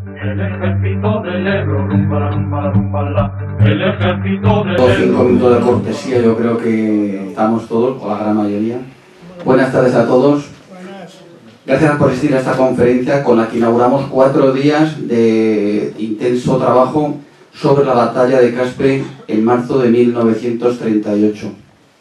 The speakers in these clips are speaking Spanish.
El ejército del Ebro, rumba, rumba, rumba, la. El ejército del Ebro. 5 minutos de cortesía, yo creo que estamos todos, o la gran mayoría. Buenas tardes a todos. Gracias por asistir a esta conferencia con la que inauguramos 4 días de intenso trabajo sobre la batalla de Caspe en marzo de 1938.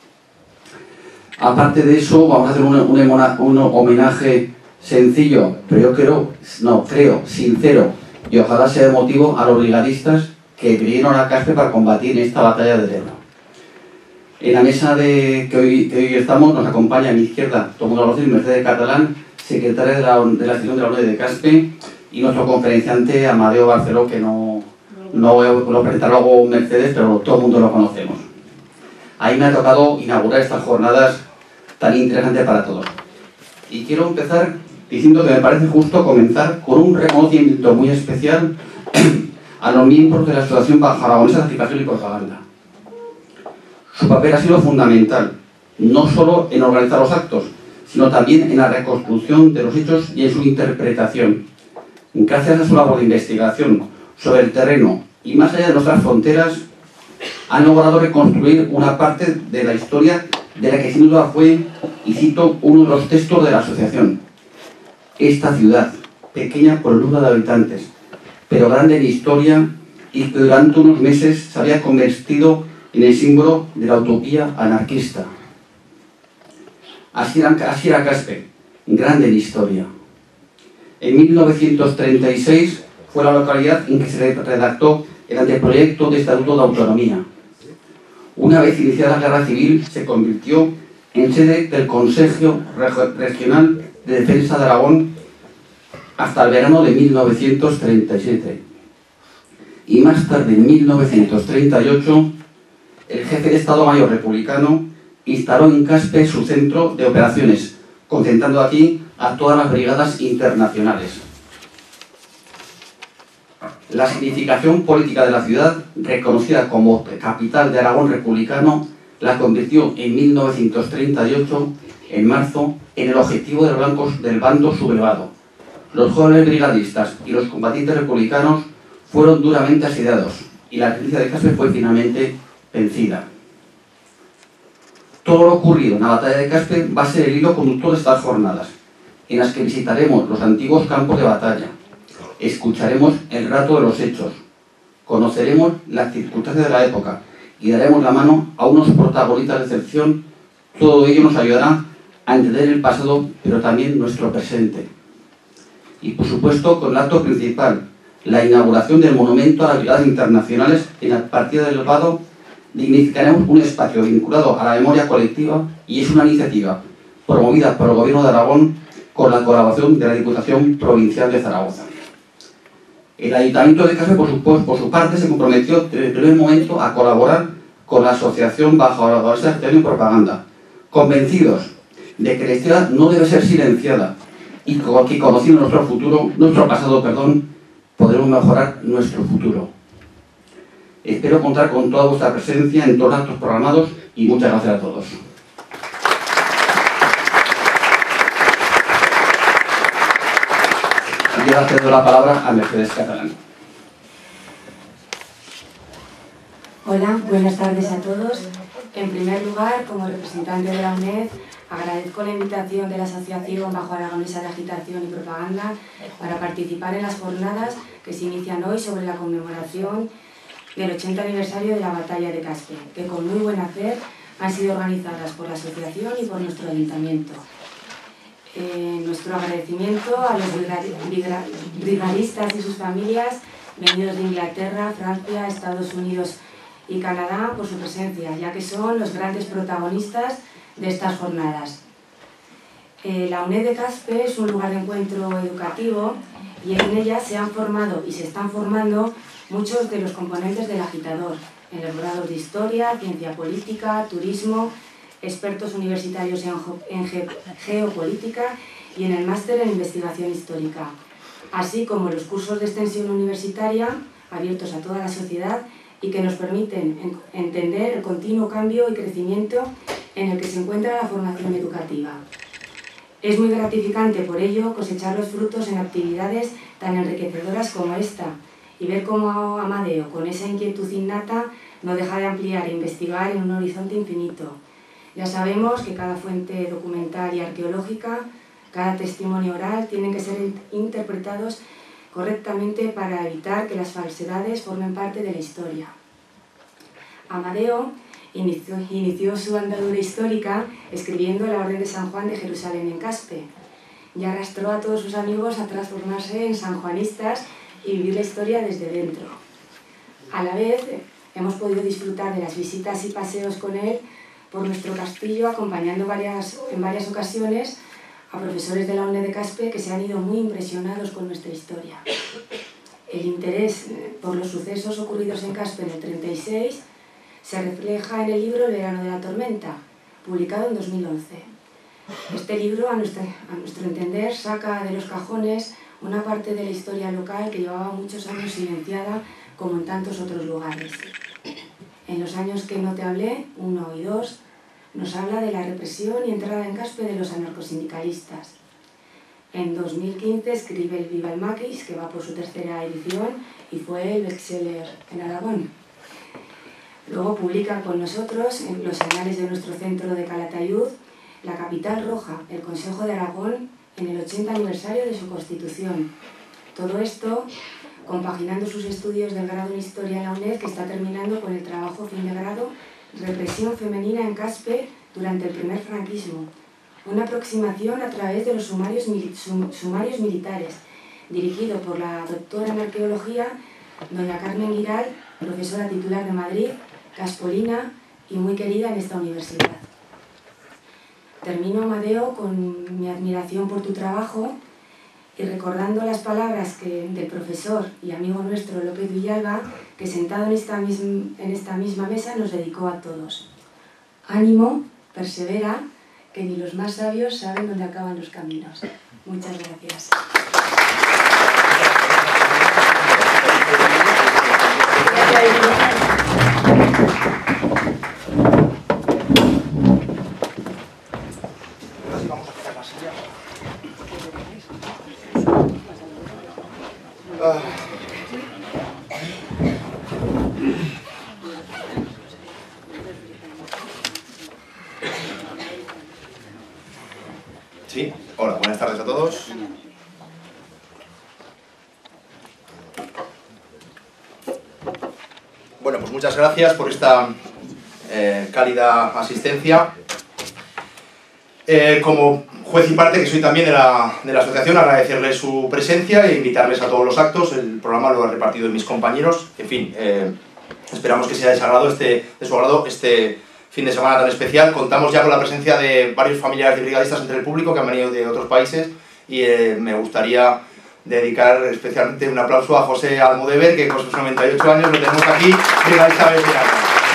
Aparte de eso, vamos a hacer un homenaje sencillo, pero yo creo sincero, y ojalá sea emotivo, a los brigadistas que vinieron a Caspe para combatir en esta batalla del Ebro. En la mesa que hoy estamos nos acompaña a mi izquierda, todo el mundo lo conoce, Mercedes Catalán, secretaria de la sección de la UNED de Caspe, y nuestro conferenciante Amadeo Barceló, que no lo presentará luego Mercedes, pero todo el mundo lo conocemos. Ahí me ha tocado inaugurar estas jornadas tan interesantes para todos. Y quiero empezar diciendo que me parece justo comenzar con un reconocimiento muy especial a los miembros de la Asociación Bajo Aragonesa de Agitación y Propaganda. Su papel ha sido fundamental, no solo en organizar los actos, sino también en la reconstrucción de los hechos y en su interpretación. Gracias a su labor de investigación sobre el terreno y más allá de nuestras fronteras, han logrado reconstruir una parte de la historia de la que sin duda fue, y cito uno de los textos de la asociación: esta ciudad, pequeña por el número de habitantes, pero grande en historia, y que durante unos meses se había convertido en el símbolo de la utopía anarquista. Así era Caspe, grande en historia. En 1936 fue la localidad en que se redactó el anteproyecto de Estatuto de Autonomía. Una vez iniciada la Guerra Civil, se convirtió en sede del Consejo Regional de Defensa de Aragón hasta el verano de 1937. Y más tarde, en 1938, el jefe de Estado Mayor republicano instaló en Caspe su centro de operaciones, concentrando aquí a todas las brigadas internacionales. La significación política de la ciudad, reconocida como capital de Aragón republicano, la convirtió en 1938, en marzo, en el objetivo de los blancos del bando sublevado. Los jóvenes brigadistas y los combatientes republicanos fueron duramente asediados y la resistencia de Caspe fue finalmente vencida. Todo lo ocurrido en la batalla de Caspe va a ser el hilo conductor de estas jornadas, en las que visitaremos los antiguos campos de batalla, escucharemos el relato de los hechos, conoceremos las circunstancias de la época y daremos la mano a unos protagonistas de excepción. Todo ello nos ayudará a entender el pasado, pero también nuestro presente. Y por supuesto, con el acto principal, la inauguración del monumento a las brigadas internacionales en la partida del Vado, dignificaremos un espacio vinculado a la memoria colectiva, y es una iniciativa promovida por el Gobierno de Aragón con la colaboración de la Diputación Provincial de Zaragoza. El Ayuntamiento de Caspe, por su parte, se comprometió desde el primer momento a colaborar con la Asociación Bajo Aragonesa de Agitación y Propaganda, convencidos de que la historia no debe ser silenciada y que conociendo nuestro pasado, podremos mejorar nuestro futuro. Espero contar con toda vuestra presencia en todos los actos programados y muchas gracias a todos. Y ahora cedo la palabra a Mercedes Catalán. Hola, buenas tardes a todos. En primer lugar, como representante de la UNED, agradezco la invitación de la Asociación Bajo Aragonesa de Agitación y Propaganda para participar en las jornadas que se inician hoy sobre la conmemoración del 80 aniversario de la batalla de Caspe, que con muy buen hacer han sido organizadas por la asociación y por nuestro ayuntamiento. Nuestro agradecimiento a los brigadistas y sus familias venidos de Inglaterra, Francia, Estados Unidos y Canadá por su presencia, ya que son los grandes protagonistas de estas jornadas. La UNED de Caspe es un lugar de encuentro educativo y en ella se han formado y se están formando muchos de los componentes del agitador, en los grados de historia, ciencia política, turismo, expertos universitarios en geopolítica y en el máster en investigación histórica, así como los cursos de extensión universitaria abiertos a toda la sociedad y que nos permiten entender el continuo cambio y crecimiento en el que se encuentra la formación educativa. Es muy gratificante por ello cosechar los frutos en actividades tan enriquecedoras como esta y ver cómo Amadeo, con esa inquietud innata, no deja de ampliar e investigar en un horizonte infinito. Ya sabemos que cada fuente documental y arqueológica, cada testimonio oral, tienen que ser interpretados correctamente para evitar que las falsedades formen parte de la historia. Amadeo inició su andadura histórica escribiendo la Orden de San Juan de Jerusalén en Caspe y arrastró a todos sus amigos a transformarse en sanjuanistas y vivir la historia desde dentro. A la vez, hemos podido disfrutar de las visitas y paseos con él por nuestro castillo, acompañando en varias ocasiones a profesores de la UNED de Caspe que se han ido muy impresionados con nuestra historia. El interés por los sucesos ocurridos en Caspe en el 36 se refleja en el libro El verano de la tormenta, publicado en 2011. Este libro, a nuestro entender, saca de los cajones una parte de la historia local que llevaba muchos años silenciada, como en tantos otros lugares. En los años que no te hablé, 1 y 2, nos habla de la represión y entrada en Caspe de los anarcosindicalistas. En 2015 escribe el Viva el Maquis, que va por su 3ª edición y fue el bestseller en Aragón. Luego publica con nosotros, en los anales de nuestro centro de Calatayud, La capital roja, el Consejo de Aragón, en el 80 aniversario de su constitución. Todo esto compaginando sus estudios del grado en Historia en la UNED, que está terminando con el trabajo fin de grado Represión femenina en Caspe durante el primer franquismo. Una aproximación a través de los sumarios militares, dirigido por la doctora en arqueología, doña Carmen Giral, profesora titular de Madrid, caspolina y muy querida en esta universidad. Termino, Amadeo, con mi admiración por tu trabajo y recordando las palabras del profesor y amigo nuestro López Villalba, que sentado en esta misma mesa nos dedicó a todos. Ánimo, persevera, que ni los más sabios saben dónde acaban los caminos. Muchas gracias. Sí, hola, buenas tardes a todos. Bueno, pues muchas gracias por esta cálida asistencia. Como juez y parte, que soy también de la asociación, agradecerles su presencia e invitarles a todos los actos. El programa lo he repartido en mis compañeros. En fin, esperamos que sea de su agrado este fin de semana tan especial. Contamos ya con la presencia de varios familiares de brigadistas entre el público que han venido de otros países y me gustaría dedicar especialmente un aplauso a José Almodever, que con sus 98 años lo tenemos aquí, brigadista veterano.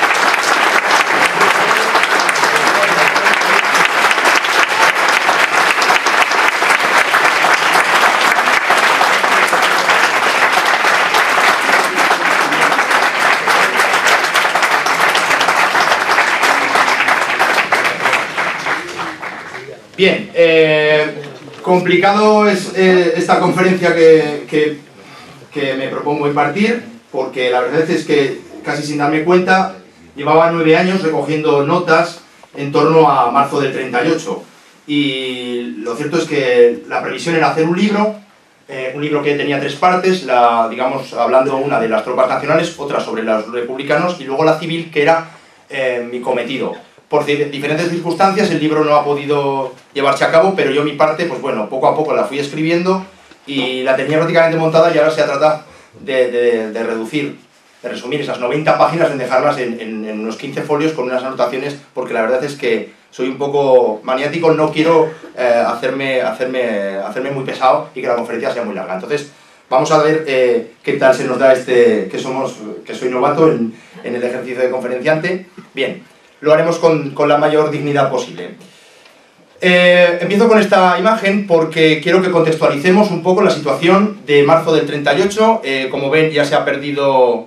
Bien, complicado es esta conferencia que me propongo impartir, porque la verdad es que casi sin darme cuenta llevaba 9 años recogiendo notas en torno a marzo del 38 y lo cierto es que la previsión era hacer un libro que tenía 3 partes, digamos, hablando una de las tropas nacionales, otra sobre los republicanos y luego la civil, que era mi cometido. Por diferentes circunstancias el libro no ha podido llevarse a cabo, pero yo mi parte, pues bueno, poco a poco la fui escribiendo y la tenía prácticamente montada y ahora se ha tratado de resumir esas 90 páginas, en dejarlas en unos 15 folios con unas anotaciones, porque la verdad es que soy un poco maniático, no quiero hacerme muy pesado y que la conferencia sea muy larga. Entonces, vamos a ver qué tal se nos da que soy novato en el ejercicio de conferenciante. Bien. Lo haremos con la mayor dignidad posible. Empiezo con esta imagen porque quiero que contextualicemos un poco la situación de marzo del 38. Como ven, ya se ha perdido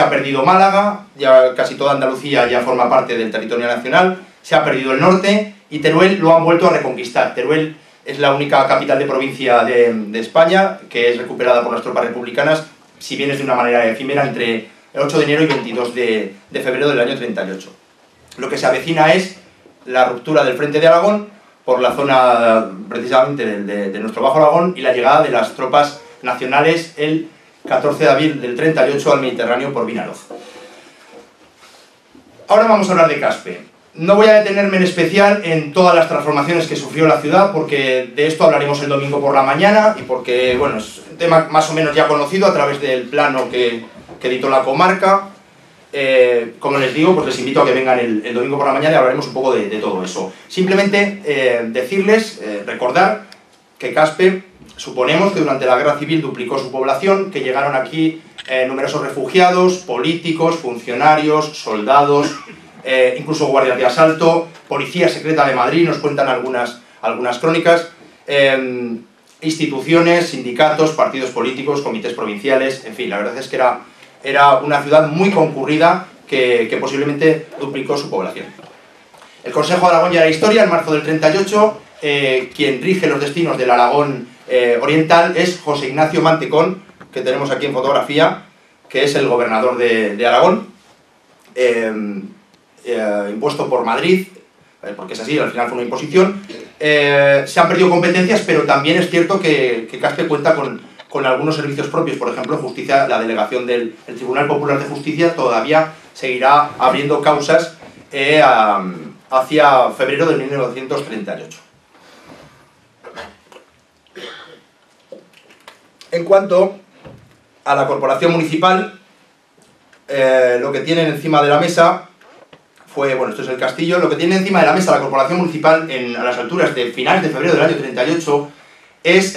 Málaga, ya casi toda Andalucía ya forma parte del territorio nacional, se ha perdido el norte y Teruel lo han vuelto a reconquistar. Teruel es la única capital de provincia de España que es recuperada por las tropas republicanas, si bien es de una manera efímera, entre el 8 de enero y 22 de febrero del año 38. Lo que se avecina es la ruptura del Frente de Aragón por la zona precisamente de nuestro Bajo Aragón y la llegada de las tropas nacionales el 14 de abril del 38 al Mediterráneo por Vinaroz. Ahora vamos a hablar de Caspe. No voy a detenerme en especial en todas las transformaciones que sufrió la ciudad, porque de esto hablaremos el domingo por la mañana y porque, bueno, es un tema más o menos ya conocido a través del plano que editó la comarca. Como les digo, pues les invito a que vengan el domingo por la mañana y hablaremos un poco de todo eso. Simplemente decirles, recordar que Caspe, suponemos que durante la Guerra Civil duplicó su población, que llegaron aquí numerosos refugiados, políticos, funcionarios, soldados, incluso guardias de asalto, policía secreta de Madrid, nos cuentan algunas crónicas, instituciones, sindicatos, partidos políticos, comités provinciales, en fin, la verdad es que era una ciudad muy concurrida que posiblemente duplicó su población. El Consejo de Aragón ya era historia, en marzo del 38, quien rige los destinos del Aragón oriental es José Ignacio Mantecón, que tenemos aquí en fotografía, que es el gobernador de Aragón, impuesto por Madrid, porque es así, al final fue una imposición. Se han perdido competencias, pero también es cierto que Caspe cuenta con algunos servicios propios. Por ejemplo, en justicia, la delegación del Tribunal Popular de Justicia todavía seguirá abriendo causas hacia febrero de 1938. En cuanto a la corporación municipal, lo que tienen encima de la mesa fue, bueno, esto es el castillo, lo que tiene encima de la mesa la corporación municipal a las alturas de finales de febrero del año 38 es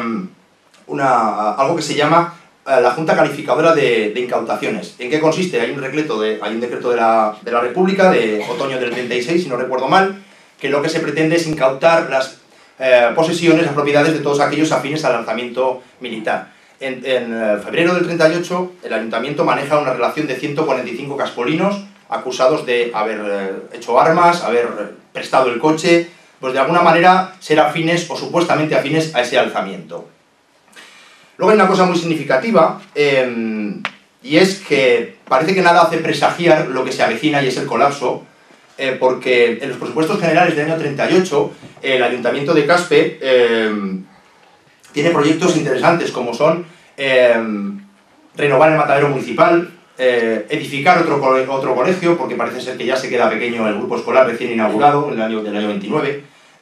algo que se llama la Junta Calificadora de Incautaciones. ¿En qué consiste? Hay un decreto de la República de otoño del 36, si no recuerdo mal, que lo que se pretende es incautar las posesiones, las propiedades de todos aquellos afines al alzamiento militar. En febrero del 38 el ayuntamiento maneja una relación de 145 caspolinos acusados de haber hecho armas, haber prestado el coche, pues de alguna manera ser afines o supuestamente afines a ese alzamiento. Luego hay una cosa muy significativa, y es que parece que nada hace presagiar lo que se avecina y es el colapso, porque en los presupuestos generales del año 38 el ayuntamiento de Caspe tiene proyectos interesantes como son renovar el matadero municipal, edificar otro colegio, porque parece ser que ya se queda pequeño el grupo escolar recién inaugurado del año 29,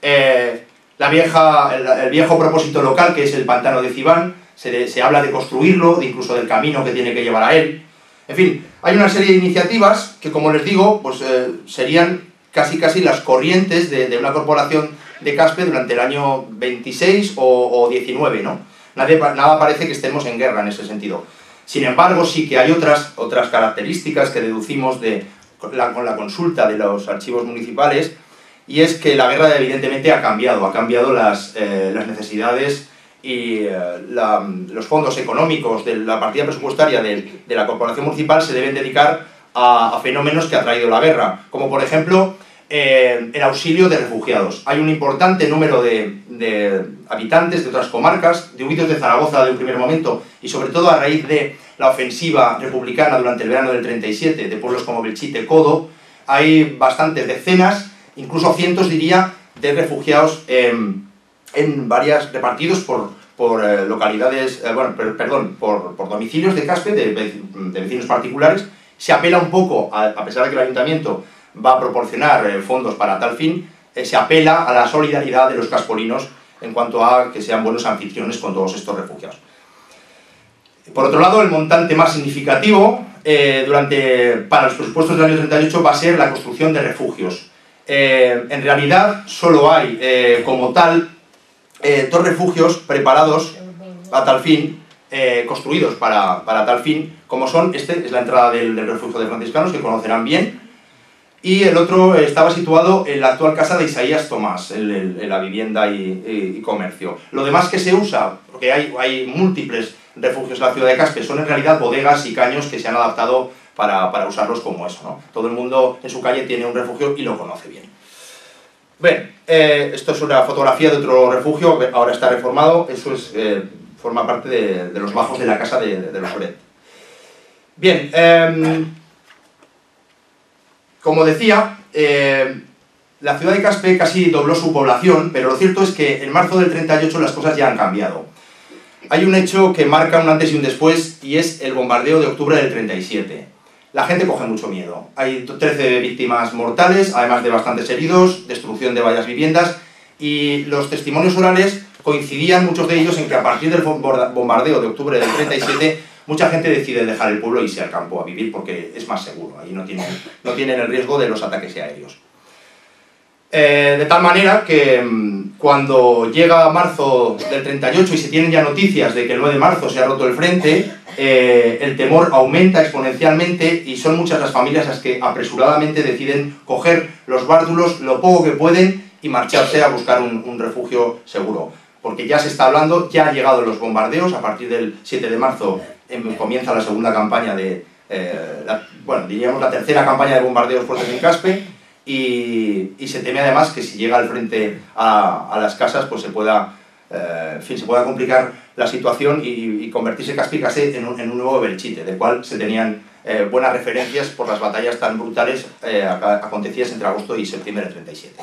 el viejo propósito local, que es el pantano de Cibán, se habla de construirlo, incluso del camino que tiene que llevar a él. En fin, hay una serie de iniciativas que, como les digo, pues serían casi las corrientes de una corporación de Caspe durante el año 26 o 19, ¿no? Nada parece que estemos en guerra en ese sentido. Sin embargo, sí que hay otras características que deducimos con la consulta de los archivos municipales, y es que la guerra evidentemente ha cambiado las necesidades y los fondos económicos de la partida presupuestaria de la corporación municipal se deben dedicar a fenómenos que ha traído la guerra, como por ejemplo el auxilio de refugiados. Hay un importante número de habitantes de otras comarcas, huidos de Zaragoza de un primer momento, y sobre todo a raíz de la ofensiva republicana durante el verano del 37, de pueblos como Belchite, Codo. Hay bastantes decenas, incluso cientos, diría, de refugiados en varias, repartidos por localidades, por domicilios de Caspe, de vecinos particulares. Se apela un poco, a pesar de que el ayuntamiento va a proporcionar fondos para tal fin, se apela a la solidaridad de los caspolinos en cuanto a que sean buenos anfitriones con todos estos refugiados. Por otro lado, el montante más significativo para los presupuestos del año 38 va a ser la construcción de refugios. En realidad solo hay como tal 2 refugios preparados a tal fin, construidos para tal fin, como son, este es la entrada del refugio de franciscanos, que conocerán bien, y el otro estaba situado en la actual casa de Isaías Tomás, en la vivienda y comercio. Lo demás que se usa, porque hay múltiples refugios en la ciudad de Caspe, son en realidad bodegas y caños que se han adaptado para usarlos como eso, ¿no? Todo el mundo en su calle tiene un refugio y lo conoce bien. Bien, esto es una fotografía de otro refugio, ahora está reformado, eso es, forma parte de los bajos de la casa de los Oret. Bien, como decía, la ciudad de Caspe casi dobló su población, pero lo cierto es que en marzo del 38 las cosas ya han cambiado. Hay un hecho que marca un antes y un después, y es el bombardeo de octubre del 37. La gente coge mucho miedo. Hay 13 víctimas mortales, además de bastantes heridos, destrucción de varias viviendas, y los testimonios orales coincidían, muchos de ellos, en que a partir del bombardeo de octubre del 37, mucha gente decide dejar el pueblo y irse al campo a vivir porque es más seguro, ahí no tienen el riesgo de los ataques aéreos. De tal manera que cuando llega marzo del 38 y se tienen ya noticias de que el 9 de marzo se ha roto el frente, el temor aumenta exponencialmente y son muchas las familias las que apresuradamente deciden coger los bártulos, lo poco que pueden, y marcharse a buscar un refugio seguro. Porque ya se está hablando, ya han llegado los bombardeos, a partir del 7 de marzo comienza la segunda campaña diríamos la tercera campaña de bombardeos fuertes en Caspe, y se teme además que si llega al frente a las casas, pues se pueda complicar la situación y convertirse Caspicase en un nuevo Belchite, del cual se tenían buenas referencias por las batallas tan brutales acontecidas entre agosto y septiembre del 37.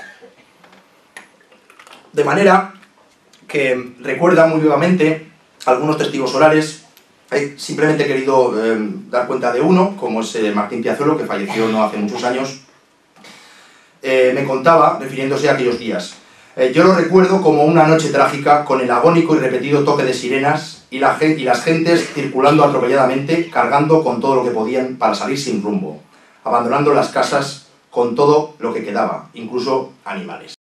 De manera que recuerda muy vivamente algunos testigos orales. Simplemente he querido dar cuenta de uno, como es Martín Piazuelo, que falleció no hace muchos años. Me contaba, refiriéndose a aquellos días: yo lo recuerdo como una noche trágica, con el agónico y repetido toque de sirenas y las gentes circulando atropelladamente, cargando con todo lo que podían para salir sin rumbo, abandonando las casas con todo lo que quedaba, incluso animales.